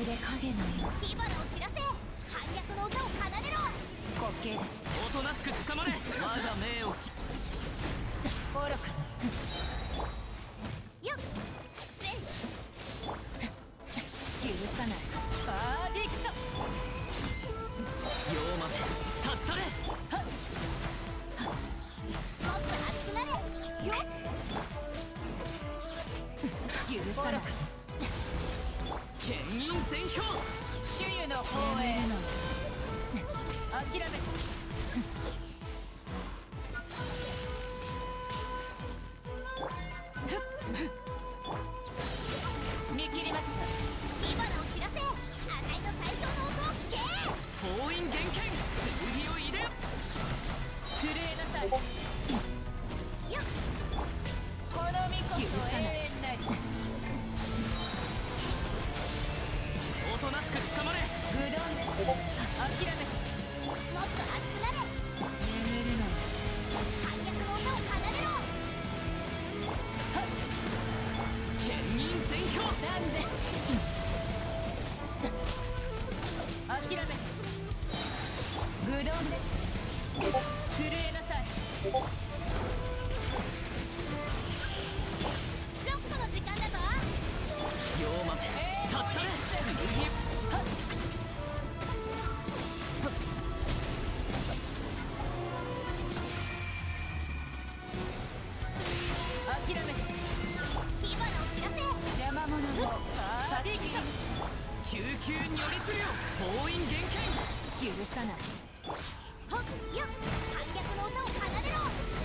るで影のよう。 火花を散らせ。反逆の歌を奏でろ。 滑稽です。 おとなしく捕まれ。我が命を愚かな。 よっせん。 許さない。バーディクト。 妖魔立ち去れ。 もっと熱くなれ。よっ許さない。 剣印全氷。 主湯の方へ。諦め。見切りました。 火花を散らせ。赤いの最強の音を聞け。 封印厳剣。剣を入れ。 震えなさい。 よっこの身こそ永遠なり。 おとなしく捕まれ。 愚鈍です。諦め。 もっと熱くなれ。 眠るの。 反逆の歌を奏でろ。 剣印全氷。 なんで。諦め。愚鈍です。震えなさい。 ロックの時間だぞ。 妖魔立ち去れ。剣。 諦め。 火花を散らせ。 邪魔者をバーディクト。救急如律令。封印厳剣。 許さない。 ほっよっ反逆の歌を奏でろ。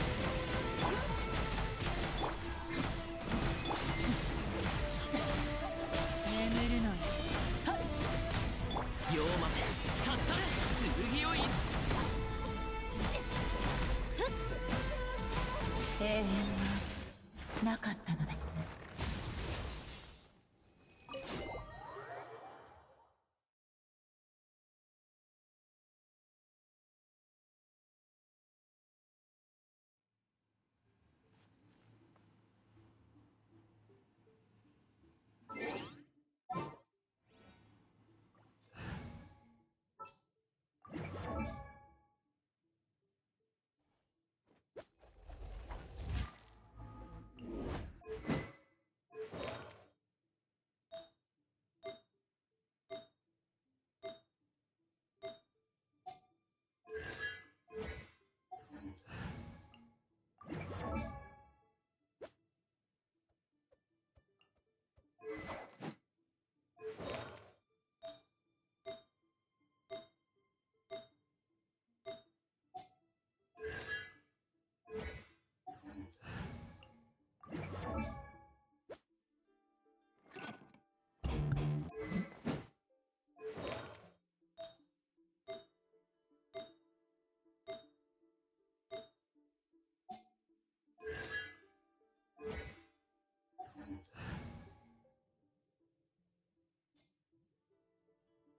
眠るのよ。 妖魔立ち去れ。剣を入れ。 永遠はなかったのです。